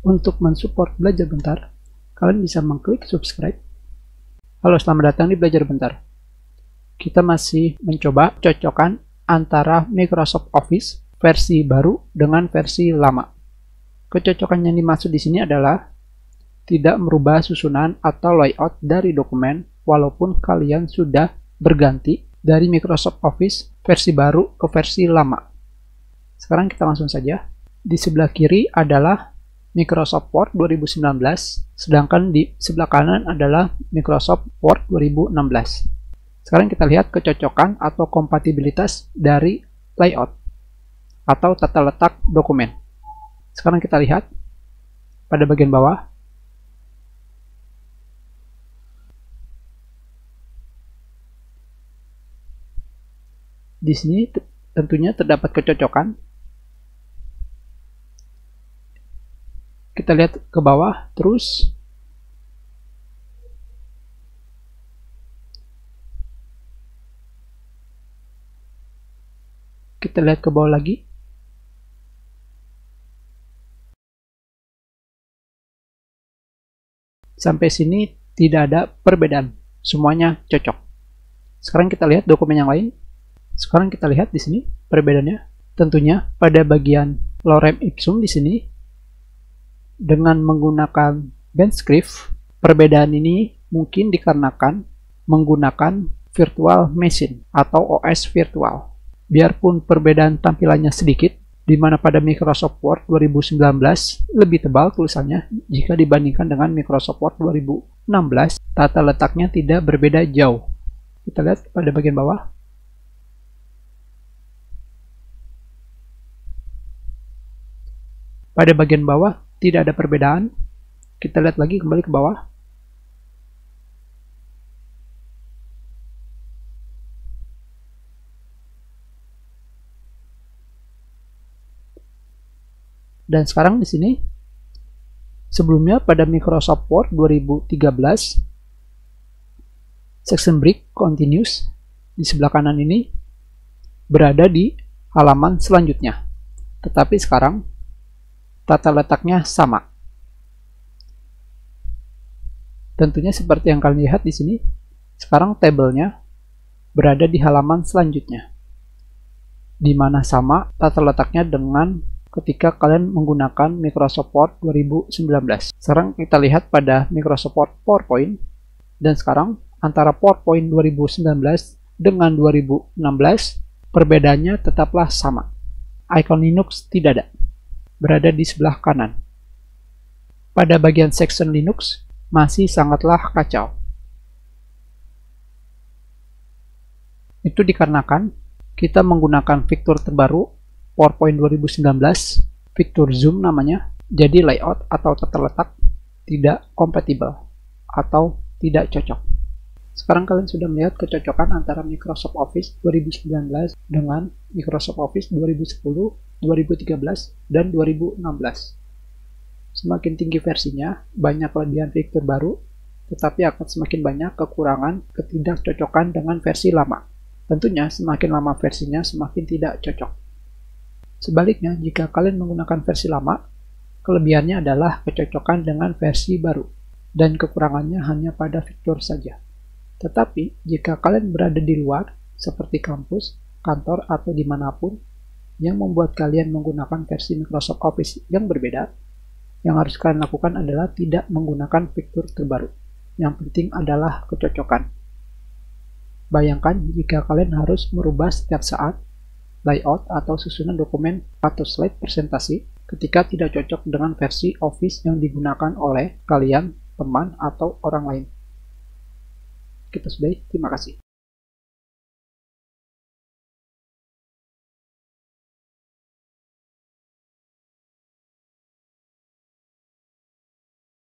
Untuk mensupport Belajar Bentar, kalian bisa mengklik subscribe. Halo, selamat datang di Belajar Bentar. Kita masih mencoba cocokkan antara Microsoft Office versi baru dengan versi lama. Kecocokan yang dimaksud di sini adalah tidak merubah susunan atau layout dari dokumen walaupun kalian sudah berganti dari Microsoft Office versi baru ke versi lama. Sekarang kita langsung saja. Di sebelah kiri adalah Microsoft Word 2019, sedangkan di sebelah kanan adalah Microsoft Word 2016. Sekarang kita lihat kecocokan atau kompatibilitas dari layout atau tata letak dokumen. Sekarang kita lihat pada bagian bawah. Di sini tentunya terdapat kecocokan. Kita lihat ke bawah terus. Kita lihat ke bawah lagi. Sampai sini tidak ada perbedaan. Semuanya cocok. Sekarang kita lihat dokumen yang lain. Sekarang kita lihat di sini perbedaannya. Tentunya pada bagian lorem ipsum di sini dengan menggunakan Bandscript, perbedaan ini mungkin dikarenakan menggunakan virtual machine atau OS virtual. Biarpun perbedaan tampilannya sedikit, di mana pada Microsoft Word 2019 lebih tebal tulisannya jika dibandingkan dengan Microsoft Word 2016, tata letaknya tidak berbeda jauh. Kita lihat pada bagian bawah. Pada bagian bawah tidak ada perbedaan. Kita lihat lagi kembali ke bawah. Dan sekarang di sini, sebelumnya pada Microsoft Word 2013, section break continuous di sebelah kanan ini berada di halaman selanjutnya. Tetapi sekarang tata letaknya sama. Tentunya seperti yang kalian lihat di sini, sekarang tabelnya berada di halaman selanjutnya, di mana sama tata letaknya dengan ketika kalian menggunakan Microsoft Word 2019. Sekarang kita lihat pada Microsoft Word PowerPoint, dan sekarang antara PowerPoint 2019 dengan 2016 perbedaannya tetaplah sama. Icon Linux tidak ada, berada di sebelah kanan. Pada bagian section Linux masih sangatlah kacau. Itu dikarenakan kita menggunakan fitur terbaru PowerPoint 2019, fitur Zoom namanya, jadi layout atau tata letak tidak kompatibel atau tidak cocok. Sekarang kalian sudah melihat kecocokan antara Microsoft Office 2019 dengan Microsoft Office 2010, 2013, dan 2016. Semakin tinggi versinya, banyak kelebihan fitur baru, tetapi akan semakin banyak kekurangan ketidakcocokan dengan versi lama. Tentunya semakin lama versinya, semakin tidak cocok. Sebaliknya, jika kalian menggunakan versi lama, kelebihannya adalah kecocokan dengan versi baru, dan kekurangannya hanya pada fitur saja. Tetapi, jika kalian berada di luar, seperti kampus, kantor, atau dimanapun, yang membuat kalian menggunakan versi Microsoft Office yang berbeda, yang harus kalian lakukan adalah tidak menggunakan fitur terbaru. Yang penting adalah kecocokan. Bayangkan jika kalian harus merubah setiap saat layout atau susunan dokumen atau slide presentasi ketika tidak cocok dengan versi Office yang digunakan oleh kalian, teman, atau orang lain. Kita sudahi, terima kasih.